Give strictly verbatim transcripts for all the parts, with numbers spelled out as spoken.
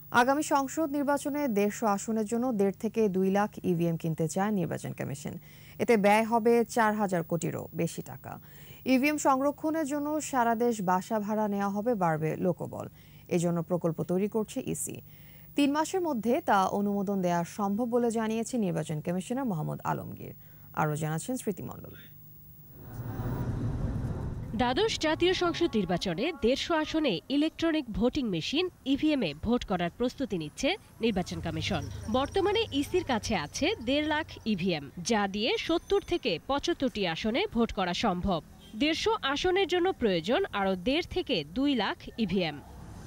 আগামী সংসদ নির্বাচনে দেড়শো আসনের জন্য দেড় থেকে দুই লাখ ইভিএম কিনতে চায় নির্বাচন কমিশন। এতে ব্যয় হবে চার হাজার কোটিরও বেশি টাকা। ইভিএম সংরক্ষণের জন্য সারা দেশ বাসা ভাড়া নেওয়া হবে, বাড়বে লোকবল। এজন্য প্রকল্প তৈরি করছে ইসি। তিন মাসের মধ্যে তা অনুমোদন দেওয়া সম্ভব বলে জানিয়েছে নির্বাচন কমিশনার মোহাম্মদ আলমগীর। আরও জানাচ্ছেন স্মৃতি মণ্ডল। দ্বাদশ জাতীয় সংসদ নির্বাচনে দেড়শো আসনে ইলেকট্রনিক ভোটিং মেশিন ইভিএমে ভোট করার প্রস্তুতি নিচ্ছে নির্বাচন কমিশন। বর্তমানে ইসির কাছে আছে দেড় লাখ ইভিএম, যা দিয়ে সত্তর থেকে পঁচাত্তরটি আসনে ভোট করা সম্ভব। দেড়শো আসনের জন্য প্রয়োজন আরও দেড় থেকে দুই lakh EVM.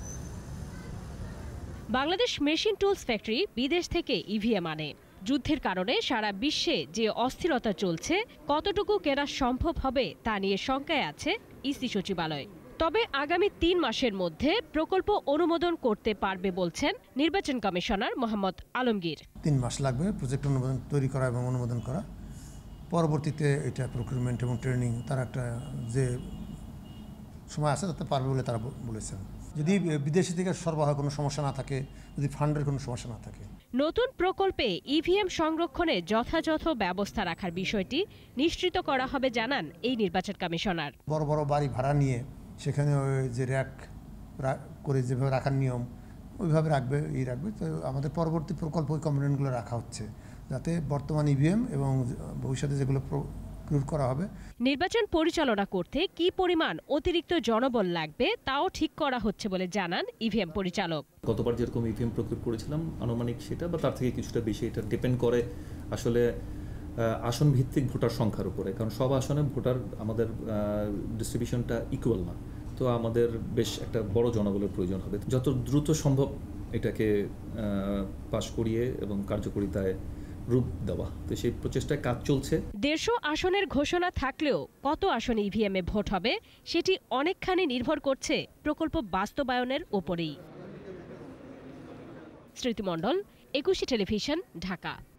Bangladesh machine tools factory বিদেশ থেকে ইভিএম আনে। যুদ্ধের কারণে সারা বিশ্বে যে অস্থিরতা চলছে, কতটুকু কেনা সম্ভব হবে তা নিয়ে শঙ্কায় আছে ইসি সচিবালয়। তবে আগামী তিন মাসের মধ্যে প্রকল্প অনুমোদন করতে পারবে বলছেন নির্বাচন কমিশনার মোহাম্মদ আলমগীর। তিন মাস লাগবে প্রজেক্ট অনুমোদন তৈরি করা এবং অনুমোদন করা। পরবর্তীতে এটা প্রকিউরমেন্ট এবং ট্রেনিং তার একটা যে সময় আছে তাতে পারবে বলে তারা বলেছেন। যদি বিদেশি থেকে সরবরাহ কোনো সমস্যা না থাকে, যদি ফান্ডের কোনো সমস্যা না থাকে। নতুন প্রকল্পে ইভিএম সংরক্ষণে যথাযথ ব্যবস্থা রাখার বিষয়টি নিশ্চিত করা হবে জানান এই নির্বাচন কমিশনার। বড় বড় বাড়ি ভাড়া নিয়ে সেখানে ওই যে র্যাক করে যেভাবে রাখার নিয়ম ওইভাবে রাখবে এই রাখবে। তো আমাদের পরবর্তী প্রকল্প ওই কম্পোনেন্টগুলো রাখা হচ্ছে, যাতে বর্তমান ইভিএম এবং ভবিষ্যতে যেগুলো করা হবে। নির্বাচন পরিচালনা করতে কি পরিমাণ অতিরিক্ত জনবল লাগবে তাও ঠিক করা হচ্ছে বলে জানান ইভিএম পরিচালক। গতবার যেরকম ইভিএম প্রকিউর করেছিলাম আনুমানিক সেটা বা তার থেকে কিছুটা বেশি, এটা ডিপেন্ড করে আসলে আসন ভিত্তিক ভোটার সংখ্যার উপরে, কারণ সব আসনে ভোটার আমাদের ডিস্ট্রিবিউশনটা ইকুয়াল না। তো আমাদের বেশ একটা বড় জনবলের প্রয়োজন হবে। যত দ্রুত সম্ভব এটাকে পাশ করিয়ে এবং কার্যকরিতায় রূপ দেওয়া, তো সেই প্রচেষ্টায় কাজ চলছে। দেড়শো আসনের ঘোষণা থাকলেও কত আসনে ইভিএমে ভোট হবে সেটি অনেকখানি নির্ভর করছে প্রকল্প বাস্তবায়নের উপরেই। স্মৃতি মণ্ডল, একুশে টেলিভিশন, ঢাকা।